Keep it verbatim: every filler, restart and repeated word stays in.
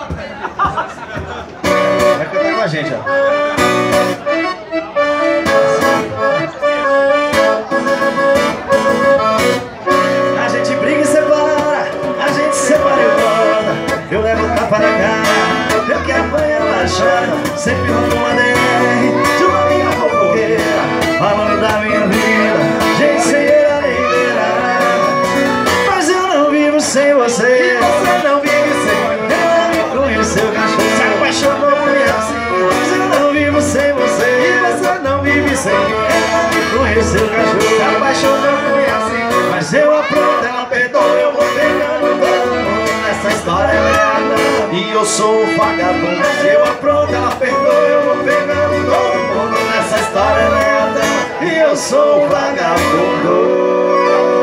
Vai cantar com a gente, ó. A gente briga e separa, a gente separa e volta. Eu levo tapa na cara, eu que apanho ela chora. Sempre roubo uma D R de uma minha fofoqueira, falando da minha vida, gente sem ela nem verá. Mas eu não vivo sem você, você não vive sem. Ela me conheceu, cachorro, se apaixonou por mim assim. Mas eu não vivo sem você, e você não vive sem. Ela me conheceu, cachorro, se apaixonou por mim assim. Mas eu apronto, ela perdoa, eu vou pegando todo mundo nessa história errada. E eu sou o vagabundo. Mas eu apronto, ela perdoa, eu vou pegando todo mundo nessa história errada. E eu sou o vagabundo.